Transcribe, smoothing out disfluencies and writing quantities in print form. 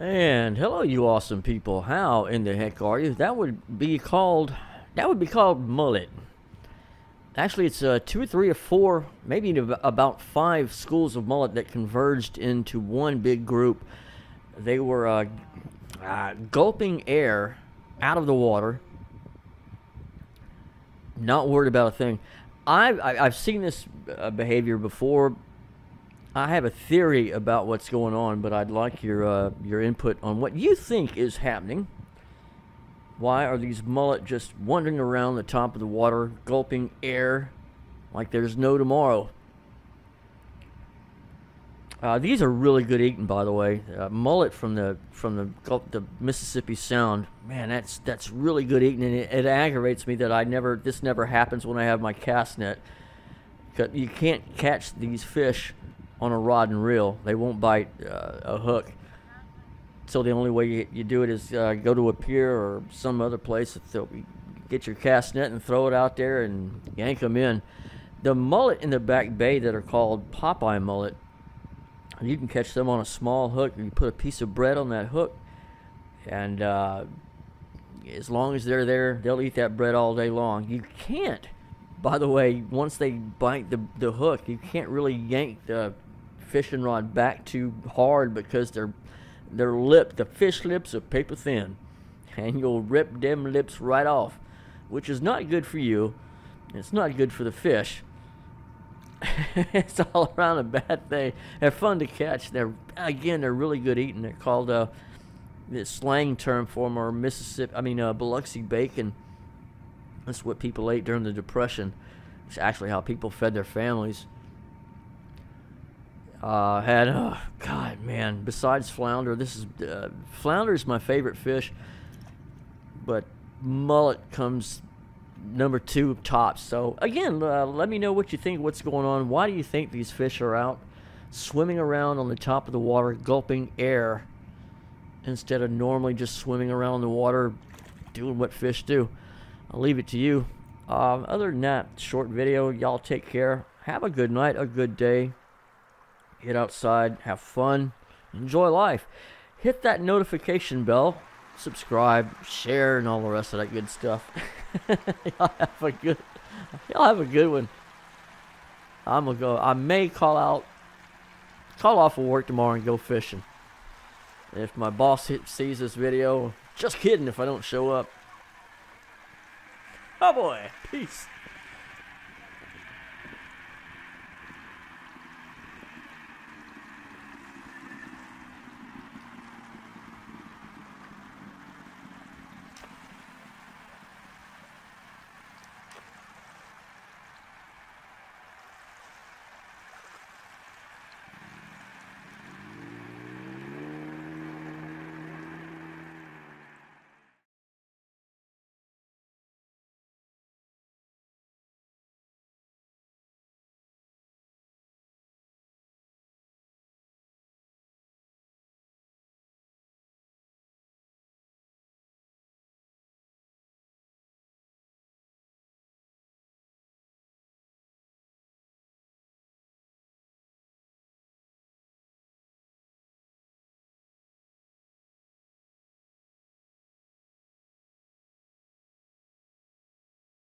And hello, you awesome people. How in the heck are you? That would be called mullet. Actually, it's 2 or 3 or 4, maybe about 5 schools of mullet that converged into one big group. They were gulping air out of the water, not worried about a thing. I've seen this behavior before. I have a theory about what's going on, but I'd like your input on what you think is happening. Why are these mullet just wandering around the top of the water, gulping air like there's no tomorrow? These are really good eating, by the way. Mullet from the Mississippi Sound, man, that's really good eating, and it aggravates me that this never happens when I have my cast net. 'Cause you can't catch these fish on a rod and reel. They won't bite a hook. So the only way you do it is go to a pier or some other place. Get your cast net and throw it out there and yank them in. The mullet in the Back Bay that are called Popeye mullet, you can catch them on a small hook. You put a piece of bread on that hook, and as long as they're there, they'll eat that bread all day long. You can't, by the way, once they bite the hook, you can't really yank the fishing rod back too hard because the fish lips are paper thin, and you'll rip them lips right off, which is not good for you. It's not good for the fish. It's all around a bad thing. They're fun to catch. They're really good eating. They're called the slang term for them are Biloxi bacon. That's what people ate during the Depression. It's actually how people fed their families. God, man, besides flounder, flounder is my favorite fish, but mullet comes number 2 tops. So again, let me know what you think, what's going on. Why do you think these fish are out swimming around on the top of the water, gulping air, instead of normally just swimming around the water, doing what fish do? I'll leave it to you. Other than that, short video. Y'all take care. Have a good night, a good day. Get outside, have fun, enjoy life. Hit that notification bell, subscribe, share, and all the rest of that good stuff. Y'all have a good one. I'm gonna go. I may call off of work tomorrow and go fishing. If my boss sees this video, just kidding if I don't show up. Oh boy, peace.